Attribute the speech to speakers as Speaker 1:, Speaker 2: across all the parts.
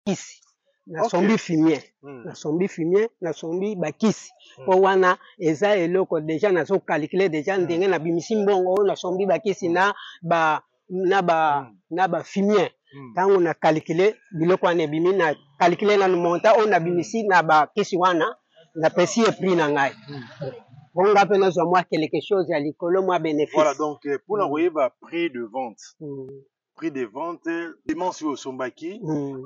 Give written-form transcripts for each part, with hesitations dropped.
Speaker 1: bakisi nasombi fumier nasombi fumier nasombi bakisi po wana eza eloko deja nazo calculer deja ndenge na bimisi mbongo nasombi bakisi na ba fumier tango na calculer biloko wana ebimi na calculer na monta on na bimisi na bakisi wana na pesi e prix na ngai bon nga pe nazwa mwa quelque chose ya likolo mwa bénéfice.
Speaker 2: Voilà donc pour envoyer ba prix de vente prix de vente dimension sombaki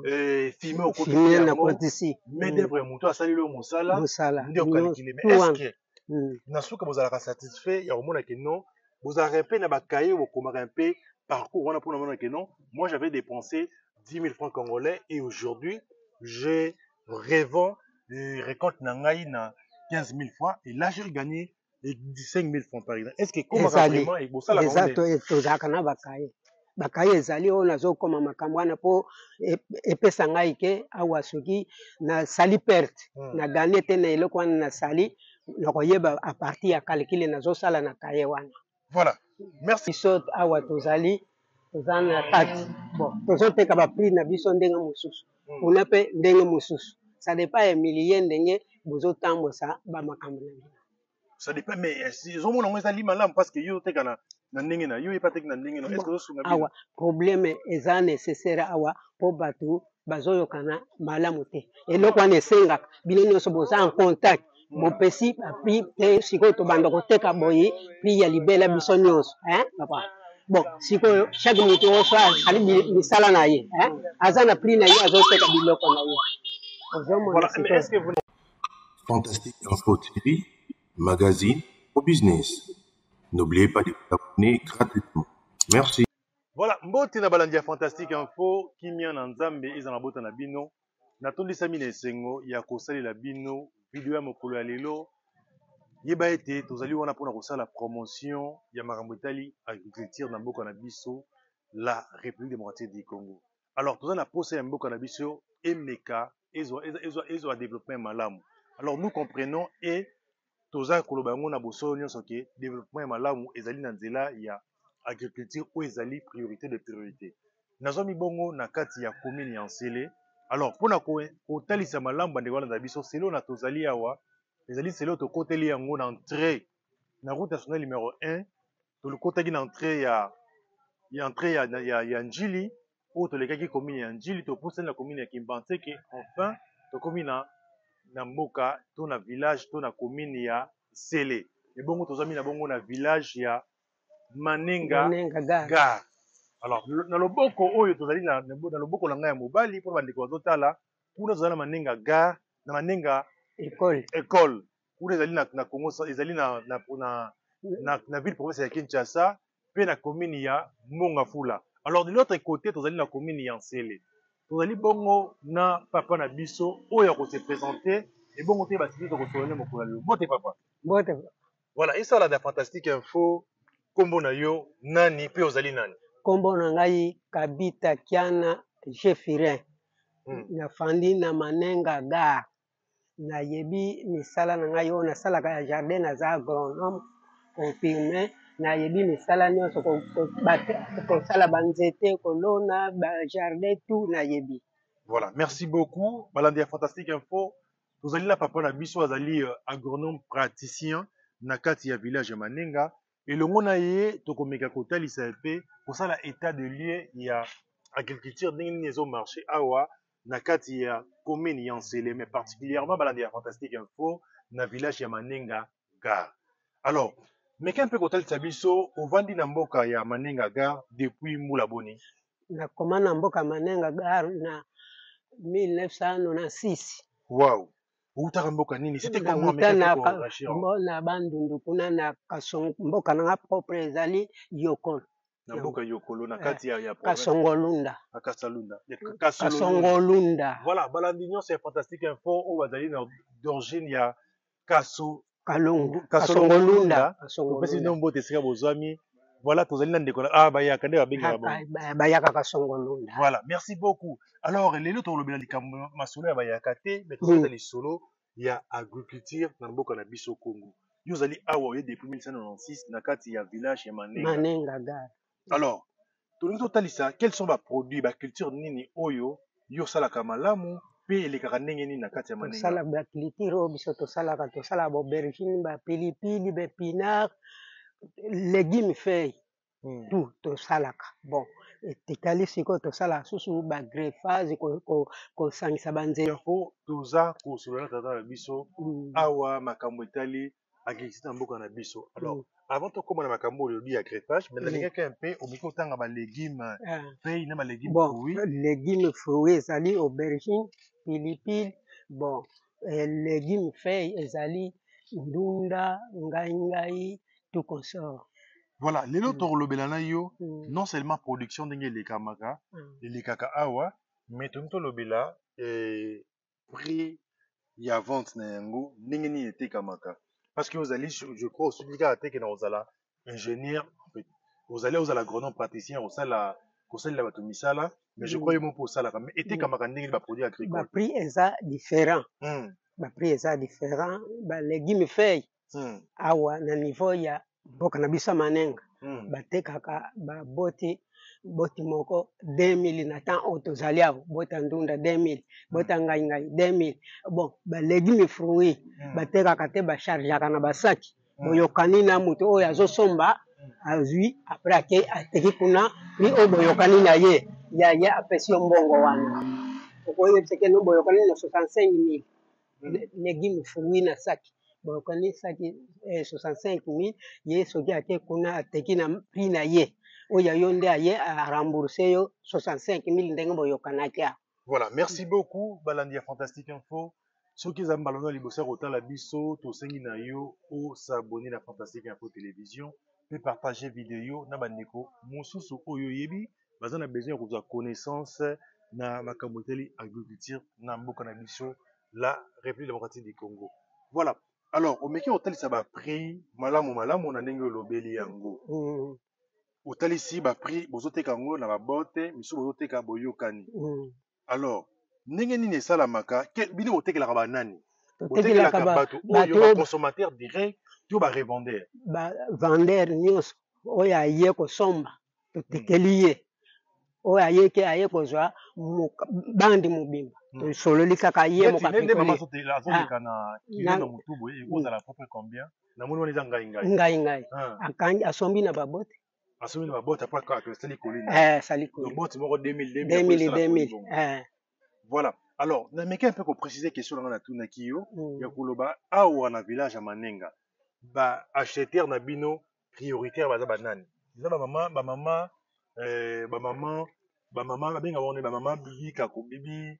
Speaker 2: filmer au côté
Speaker 1: na kotisi
Speaker 2: mais d'être muto asali le musala ndio calculer mais est-ce que nasuka bozalaka satisfait ya komona que non bozalaka mpe na bakaye bokomaka mpe parcours wana mpona mona que non moi j'avais dépensé 10 000 francs congolais et aujourd'hui je revends récolte na ngai na 15 000 francs et là j'ai gagné 15 000 francs par exemple. Est-ce que comment vraiment et bosala
Speaker 1: exact tozalaka na bakaye ezali oyo nazokoma makambo wana mpo epesa ngai ke awa soki nasali perte na gane te na eloko wana nasali nakoyeba a partir ya calcule nazosala na kaye wana.
Speaker 2: Voilà, merci.
Speaker 1: Biso awa tozali toza na kati bon tozoteka baprix na biso ndenge mosusu kuna mpe ndenge mosusu ça dépend ya millier ndenge bozotambosa bamakambo na bino.
Speaker 2: Ça dépend mais ils ont mon ezali malamu parce que yo teka na ndenge na yo epateki na ndenge na est-ce que osunga
Speaker 1: awa problème eza nécessaire awa po bato bazoyokana malamu te eloko wana esengaka bino nyonso boza en contact bopesi prix te sikoyo tobanda koteka boye prix ya libela biso nyonso papa bon sikoyo chaque moto oso azali misala na ye aza na prix na ye azoteka biloko na ye.
Speaker 2: Voilà, mais est-ce que vous
Speaker 3: Fantastique Info TV, magazine au business. N'oubliez pas de vous abonner gratuitement. Merci.
Speaker 2: Voilà, mbote na balandia Fantastique Info, kimia na nzambe iza na bota na bino. Natondisa mine esengo ya kosali la bino video ya mokolo ya lelo. Yeba ete tozali wana pona kosala promotion ya makambo etali agriculture na mboka na biso la République démocratique du Congo. Alors tozali na posa ya mboka na biso emeka ezwa développement malamu. Alors nous comprenons et toza koloba yango na bosolo nyonso ke développement malamu ezali na nzela ya agriculture ou ezali priorité de priorité. Nazo mibongo na kati ya commune ya Nsele. Alors pona kotalisa malamu bande wana na biso selo na tozali awa ezali selo to koteli yango na entrée na route nationale numéro 1 to le kotaki na entrée ya Njili ou to lekaki commune ya Njili to pousse na commune ya Kimbanseke enfin to commune na mboka to na village to na commune ya Sele. Et bongo tozami na bongo na village ya Manenga Gare. Alors na loboko oyo tozali na loboko na ngai ya mobali pour bandeko bazotala kuna tozali na Manenga Gare na Manenga école kuna ezali na Congo ezali na ville province ya Kinshasa pe na commune ya Mongafula. Alors de l'autre côté tozali na commune ya Nsele. Tozali bongo na papa na biso oyo ko se présenter et bongo te batiki to ko solene mokolo lelo. Bote papa.
Speaker 1: Bote.
Speaker 2: Voilà, et ça la Fantastique Info kombo na yo nani pe ozali nani?
Speaker 1: Kombo na ngai Kabita Kiana Jefirin. Na fandi na Manenga Gare. Na yebi misala na ngai oyo nasalaka ya jardin naza agronome confirmé na yebi misala nyonso kosala banzete kolona jardin tout na yebi.
Speaker 2: Voilà, merci beaucoup. Balandi Fantastique Info. Tozali na papa na biso azali agronome praticien na kati ya village ya Manenga. Elongo na ye tokomeka kotalisa pe kosala état de lieu ya agriculture ndenge nini ezo marché awa na kati ya commune ya Nsele mais particulièrement balandi ya Fantastique Info na village ya Manenga Gare. Alors meka mpe kotalisa biso ovandi na mboka ya Manenga Gare depuis mbula boni.
Speaker 1: Na koma na mboka Manenga Gare na 1996.
Speaker 2: Wow. Utaka mboka nini? C'était comment
Speaker 1: na bandundu kuna na mboka na propre ezali Yokolo.
Speaker 2: Na mboka Yokolo na kati ya
Speaker 1: Kasongolunda.
Speaker 2: Kasongolunda. Voilà, balandi nyonso ya Fantastique Info o bazali d'origine ya Kasongolunda. Topesi nombo tesika bozwami. Voilà, tozali na ndeko bayaka nde babenga
Speaker 1: bayaka Kasongolunda.
Speaker 2: Voilà, merci beaucoup. Alors lelo tolobela likambo masolo ya bayaka te mais tozali lisolo ya agriculture na mboka na biso Congo. Yo zali awa depuis 1996 na kati ya village ya
Speaker 1: Manenga Gare.
Speaker 2: Alors, tolingi totalisa quels sont ba produits ba culture nini oyo yo osalaka malamu mpe elekaka ndenge nini na kati ya manenga.
Speaker 1: tosala baculture oyo biso tosalaka tosala baubergine bapilipili bapinard légume feuille tout tosalaka bon etikali sikoyo tosalaka susu bagreffage kosangisa banzela
Speaker 2: info toza kosolola tata na biso awa makambo etali agriculture na mboka na biso. Alors avant tokóma na makambo oyo olobi ya greffage mais nalingaki mpe omeki otanga balégume feuille na balégume fruit.
Speaker 1: légume fruit ezali aubergine pilipili bon légume feuille ezali ndunda ngai tout consort.
Speaker 2: Voilà, lelo tokolobela na yo non seulement production ndenge elekaka awa mais tomi tolobela prix ya vente na yango ndenge nini etekamaka parce que ozali je crois osoki kaka teke na ozala ingénieur en fait ozala agronome praticien kosalela bato misala mais je crois ye mo mpo osalaka mais etekamaka ndenge baproduit agricole
Speaker 1: baprix eza différent baprix eza différent balégume feuille awa na niveau ya mboka na biso manenga batekaka boti moko 2000 na temps oyo tozali awa bota ndunda 2000 bota ngai 2000 bon balégume fruit batekaka te bashargeaka na basaki boyokani na moto oyo azosomba azwi apres ateki kuna prix oyo boyokani na ye yaye apesi yo mbongo wana okoyebiseke no boyokani na 65000 légume fruit na saki boyokani saki 65000 ye soki ake kuna ateki na prix na ye oyo yo nde aye arembourse yo 65000 ndenge boyokanaki awa.
Speaker 2: Voilà, merci beaucoup balandi ya Fantastique Info. Soki eza mbalono liboso ya kotala biso tosengi na yo osabone na Fantastique Info télévision mpe partager video na bandeko mosusu oyo oyebi baza na besoin ya kozwa connaissance na makambo etali agriculture na mboka na biso la République démocratique du Congo. Voilà. Alors, omeki otalisa ba prix malamu na ndenge olobeli yango. Otalisi ba prix bozoteka yango na babote misu bozoteka boyokani. Alors, ndenge nini esalamaka bino botekelaka banani? Botekelaka bato oyo ba consommateur direct to ba revendeur.
Speaker 1: Ba vendeur nyonso oyo aye kosomba totekeli ye oyo ayeke aye kozwa bandi mobimba tosololi kaka ye
Speaker 2: mokazoleka na kilo na motu boye ekozala propre combien na moni wana eza
Speaker 1: ngai akangi asombi na babote
Speaker 2: asombi na babote apres kaka esali kolini
Speaker 1: sali
Speaker 2: kolini bote moko 2000 voilà. Alors nameki mpe koprécise question nanga natunaki yo ya koloba awa na village ya Manenga ba acheteur na bino prioritaire baza banani? Eza bamama babenga bone bamama bibika kobibi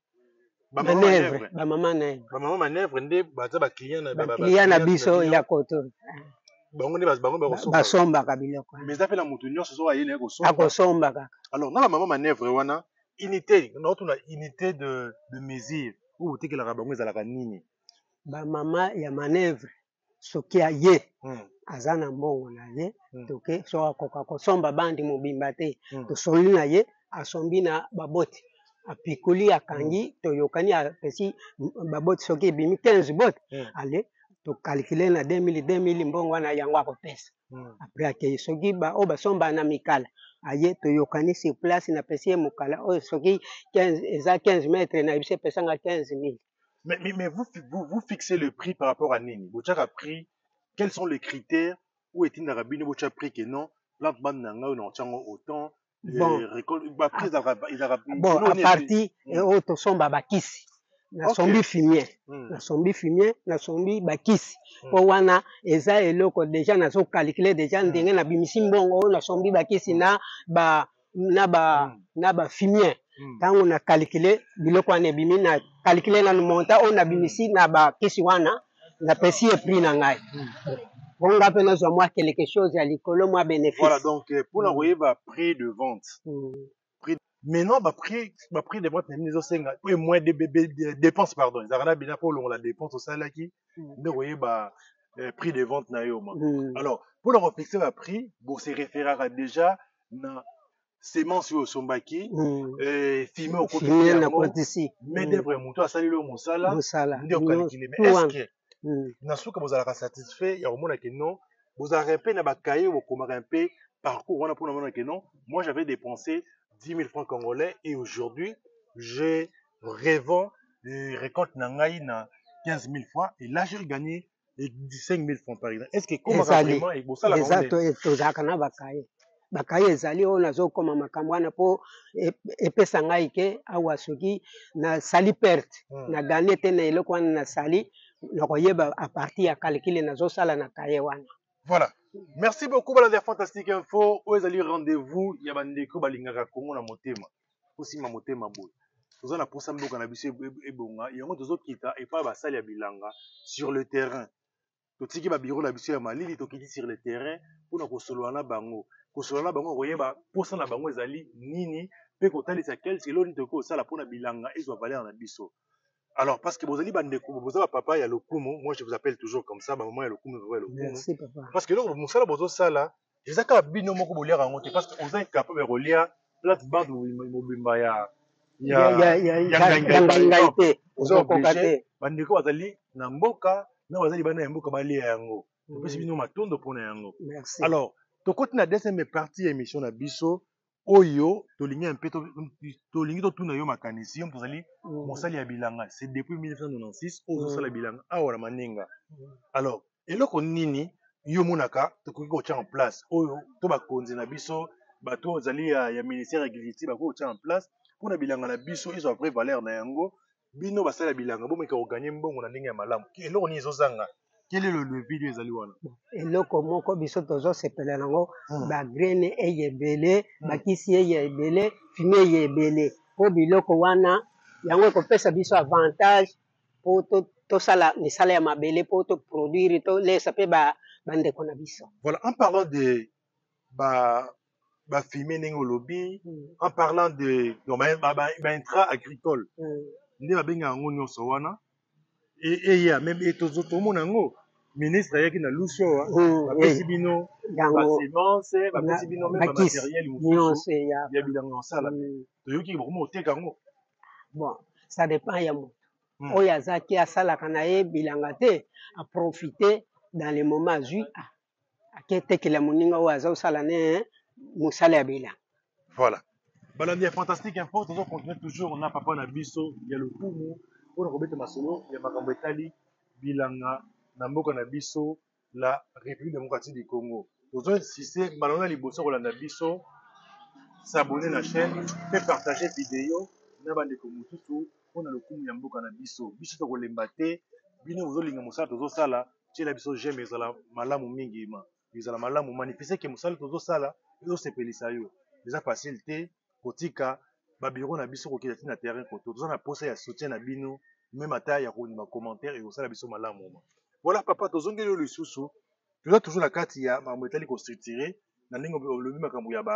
Speaker 2: bamama manèvre nde baza baclient
Speaker 1: na biso ya koto
Speaker 2: bango nde
Speaker 1: basombaka biloko
Speaker 2: mais eza mpe na moto nyonso soki aye naye
Speaker 1: akosomba kaka.
Speaker 2: Alors na bamama manèvre wana unité naotuna unité de mesure oyo botekelaka bango ezalaka nini?
Speaker 1: Bamama ya manèvre soki aye aza na mbongo na ye toke so akoka kosomba bandi mobimba te tosoli na ye asombi na baboti apikuli akangi toyokani apesi baboti soki ebimi 15 bote ale tokalkule na 2000 mbongo wana yango akopesa apres akei soki oyo basomba na mikala aye toyokani sur place napesi ye mokala oyo soki eza 15 mètres na biso epesanga 15000.
Speaker 2: Mais vous fixez le prix par rapport à nini? Vous avez prix, quels sont les critères où est-il dans la bine, vous avez pris que non, plante bande nanga ou non, autant,
Speaker 1: bon,
Speaker 2: prix
Speaker 1: bon, à partir et autres sont bakisi. Na sombi fumier, na sombi bakisi. Po wana eza eloko déjà na so calculer déjà ndenge na bimisi mbongo na sombi bakisi na ba fumier. Tango na calculer biloko wana ebimi na calculer na monta on na bimisi na bakisi wana na pesi e prix na ngai. On va peine à moi quelque chose à l'école moi bénéfice.
Speaker 2: Voilà donc pour l'envoyer prix de vente. Maintenant prix de vente nous osenga moins de dépenses pardon. Ezana bina pour la dépense au salaki de voyer prix de vente na yo. Alors pour leur fixer le prix, bon c'est référera déjà na semence au sombaki filmé au côté mais d'être muto asali lo musala ndio calculer mais est-ce que na suka bozalaka satisfait ya komona ke non bozalaka mpe na bakaye bokomaka mpe parcours wana mpona mona ke non moi j'avais dépensé 10 000 francs congolais et aujourd'hui j'ai rêvant de récolte nangai na 15 000 francs et là j'ai gagné 5 000 francs par exemple. Est-ce que comment vraiment et bon ça la
Speaker 1: eza tozalaka na bakaye bakaye ezali oyo nazokoma makambo wana mpo epesa ngai ke awa soki nasali perte na gane te na eloko wana nasali nakoyeba a partir ya calcule nazosala na kaye wana.
Speaker 2: Voilà. Merci beaucoup Balade Fantastique Info. Oyo ezali rendez-vous ya bandeko balingaka Kongo na motema. Osima motema boy. Toza na posa mboka na biso ebonga yango tozokita epa basali ya bilanga sur le terrain. Totiki ba bureau na biso ya malili tokiti sur le terrain mpona kosolola na bango. Kosolola na bango koyeba posa na bango ezali nini pe kotalisa quel selon nini toko osala mpona bilanga ezwa valeur na biso. Alors, parce que vous allez vous avez papa, il y a le Kumu. Moi, je vous appelle toujours comme ça. Ma maman, il y a le Kumu, il y a le Kumu.
Speaker 1: Merci, papa.
Speaker 2: Parce que là, vous savez, vous ça là, je sais que bino moko bolia rangote parce que vous êtes capable de relire plate bande ou mobimba ya
Speaker 1: te.
Speaker 2: Vous êtes obligé. Bandeko bazali na mboka, na bazali bana mboka balia yango. Topesi bino matondo pona yango.
Speaker 1: Merci.
Speaker 2: Alors, to côté na deuxième partie émission na biso. Oyo tolingi un peu tolingi totuna yo makanisi yo tozali mosali ya bilanga c'est depuis 1996 oyo osala bilanga awa na maninga. Alors eloko nini yo monaka tokoki kotia en place oyo to bakonzi na biso bato ozali ya ministère ya agriculture bakoki kotia en place mpona bilanga na biso ezwa vraie valeur na yango bino basala ya bilanga bomeka koganye mbongo na ndenge ya malamu eloko nini ezozanga. Quel est le video ezali wana?
Speaker 1: Eloko moko biso tozosepela nango bagrene eye ebele bakisi eye ebele fumie eye ebele mpo biloko wana yango ekopesa biso avantage mpo tosala misala ya mabele mpo toproduire tolesa mpe bandeko na biso.
Speaker 2: Voilà, en parlant de bafumie ndenge olobi en parlant de baintra agricole nde babenga yango nyonso wana eya meme tomona yango ministre ayaki na luso bapesi bino basemence bapesi bino meme bamateriel mosusu ya bilanga osala te toyoki bakoma oteka yango.
Speaker 1: Bon ça dépend ya moto oyo azaki asalaka na ye bilanga te aprofite dans le moment azwi aketekela moninga oyo azosala ne mosala ya bilanga.
Speaker 2: Voilà, balandi ya Fantastique Info tozocontinue toujours na papa na biso ya lokumu mpona kobeta masolo ya makambo etali bilanga na mboka na biso la République démocratique du Congo. Tozoinsiste balona liboso kolanda biso s'abonner na chaîne pe partager vidéo na bandeko mosusu mpona lokumu ya mboka na biso biso tokolemba te bino bozolinga mosala tozosala tiela biso j'aime ezala malamu mingi ezala malamu manifeste ke mosala tozosala ezosepelisa yo eza facile te kotika babiro na biso kokela ti na terrain koto toza na posa ya soutien na bino meme ata ya kondima commentaire ekosala biso malamu. Voilà papa tozongeli oyo lisusu toza toujours na kati ya makambo etali kostructure na ndenge olobi makambo ya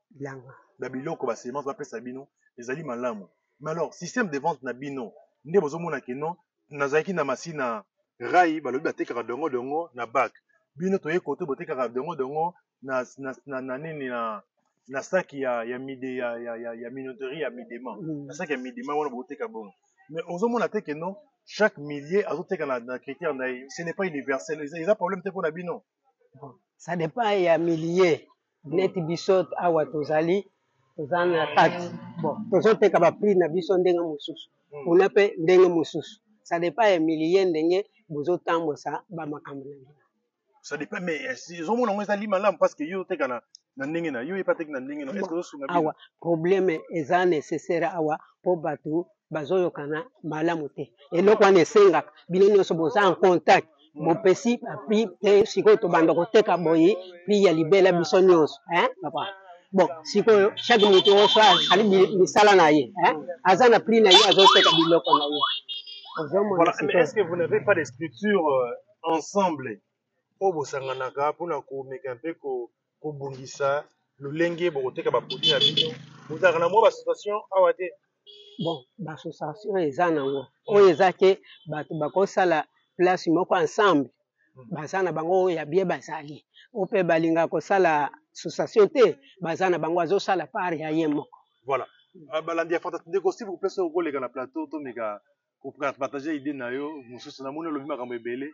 Speaker 2: babiloko basemence bapesa bino ezali malamu. Mais alors système de vente na bino nde bozomona keno nazalaki na masina rai balobi batekaka dongo na bac bino toye kote botekaka dongo na nini na saki ya mide ya minoterie ya midema na saki ya midema wana boteka bongo. Mais ozomona te keno chaque millier azoteka na critère na ye ce n'est pas universel eza problème te mpona bino.
Speaker 1: Ça dépend ya millier neti biso awa tozali toza na kati bon tozoteka baprix na biso ndenge mosusu kuna mpe ndenge mosusu ça dépend ya millier ndenge bozotambosa bamakambo na bino.
Speaker 2: Ça dépend mais ozomona ngo ezali malamu parce que yo oteka na ndenge na yo epa teki na ndenge na est-ce que ozosunga bino
Speaker 1: awa problème eza nécessaire awa mpo bato bazoyokana malamu te eloko wana esengaka bino nyonso boza en contact bopesi baprix te sikoyo tobanda koteka boye prix ya libela biso nyonso papa bon sikoyo chaque moto oso ali misala na ye aza na prix na ye azoteka biloko na ye.
Speaker 2: Voilà, mais est-ce que vous n'avez pas des structures ensemble oyo bosanganaka mpona komeka mpe kobongisa lolenge bokoteka baproduit na bino bozalaka na mwa bassociation awa te?
Speaker 1: Bon bassociation eza nango oyo eza ke bato bakosala place moko ensemble baza na bango oyo ya bie bazali oyo mpe balingaka kosala association te baza na bango azosala part ya ye moko.
Speaker 2: Voilà, balandi ya Fantastique ndeko s'il vous plaît soki okoleka na plateau tomeka kopartage idée na yo mosusu namoni olobi makambo ebele.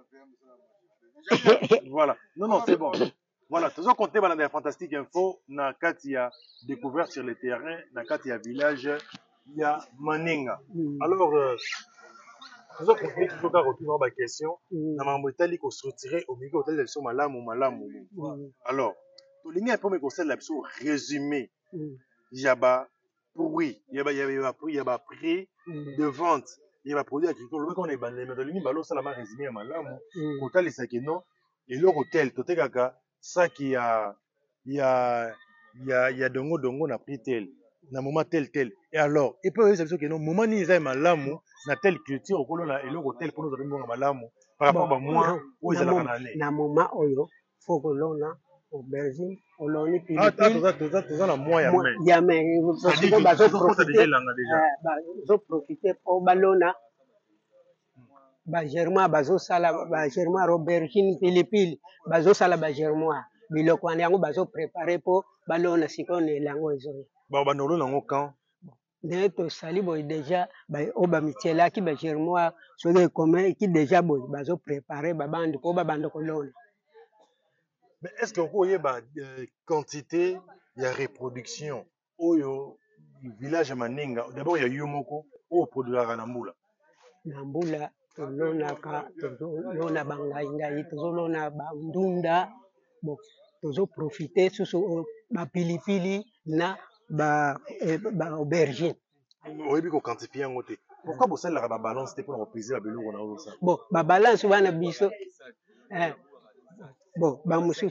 Speaker 2: Voilà, non c'est bon. Voilà, toujours compter balanda ya Fantastique Info na kati ya découverte sur le terrain na kati ya village ya Maninga. Alors, nous avons compris qu'il faut qu'on retrouve ma question. Na mambo itali ko structurer au milieu hôtel de so malamu. Alors, to lingi un peu me conseil la biso résumé. Yaba pourri, yaba prix de vente. Il va produire agricole. Le qu'on est bandé, mais le balo ça la ma résumé à malamu. Hôtel les sakeno et leur hôtel toté kaka ça qui a dongo na prix tel. Na moment tel. Et alors, et puis ça veut dire que non moment ni za malamu na telle culture okolo na et leur hôtel pour nous avons bon malamu par rapport à moi où ils allaient aller.
Speaker 1: Na moment oyo faut que l'on a aubergine, oloni pilipili.
Speaker 2: Toza na moi ya mais.
Speaker 1: Ya mais parce que bazo profiter pour balona ba germain bazo sala ba germain aubergine pilipili bazo sala ba germain biloko yango bazo préparer pour balona sikone lango ezo.
Speaker 2: Ba banolo nango quand
Speaker 1: ne tosali boye déjà oyo bamitielaki ba germain soki ekome eki déjà boye bazo préparer babandi mpo babanda kolona.
Speaker 2: Mais est-ce que vous avez une quantité de reproduction au village Maninga? D'abord, il y a Yomoko au produit de Nambula.
Speaker 1: Nambula, tozolona bangai, tozolona bandunda, bon, tozo profiter sur ba pilipili na ba aubergine.
Speaker 2: Oui, puis qu'on quantifie en côté. Pourquoi vous savez la balance pour repéser la belou on a ça?
Speaker 1: Bon, ba balance wana biso. Bon, ba musu.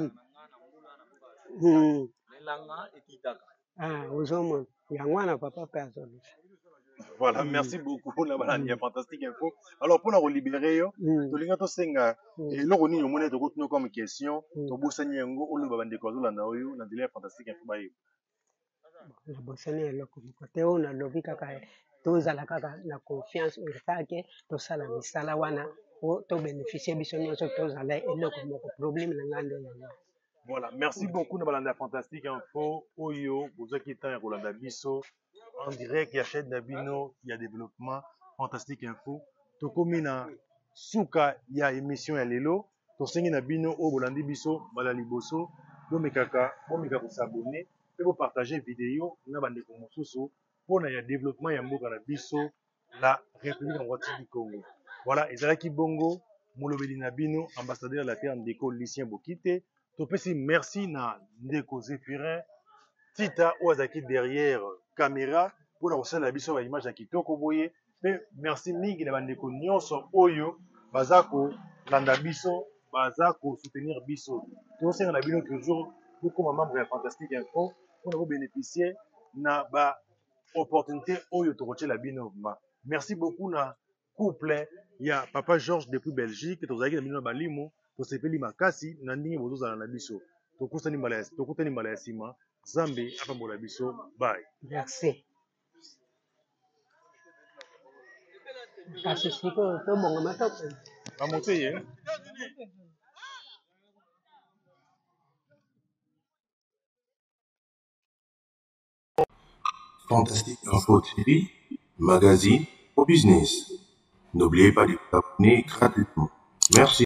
Speaker 1: Ozomo, yangwana papa pe.
Speaker 2: Voilà, merci beaucoup la balance fantastique info. Alors pour nous libérer to linga to senga et loko ni yomone to kotuno comme question to bosani yango olu babande ko zola na oyo na délai fantastique info ba yo.
Speaker 1: Na bosani eloko kote o na lobi kaka tozala kaka na confiance urtake to sala misala wana o to bénéficier biso nyonso tozala eloko moko problème na ngande yango.
Speaker 2: Voilà, merci beaucoup na balanda fantastique info oyo bozaki temps ya kolanda biso en direct ya chaîne Nabino ya développement fantastique info tokomi na suka ya émission ya lelo tosengi na bino oyo bolandi biso bala liboso bomeka ko s'abonner pe bo partager vidéo na bandeko mosusu mpona ya développement ya mboka na biso la République démocratique du Congo. Voilà, ezalaki bongo molobeli na bino ambassadeur de la terre ndeko Lucien Bokite. Topesi merci na ndeko Zéphirin Tita Ouazaki derrière caméra pour la recette la biso image ya kitoko boye pe merci mingi na bandeko nyonso oyo bazako landa biso bazako soutenir biso tosenga na bino toujours beaucoup membre ya fantastique info pour na bénéficier na ba opportunité oyo tokotie la bino merci beaucoup na couple ya papa Georges depuis Belgique tozalaki na bino balimo tosepeli makasi na ndenge bozozala na biso tokutani mbala ya nsima Zambe apambola biso bye.
Speaker 1: Merci. Kasi siko to bonga matoko.
Speaker 2: Amote
Speaker 3: Fantastique Info TV, magazine au business. N'oubliez pas de vous abonner gratuitement. Merci.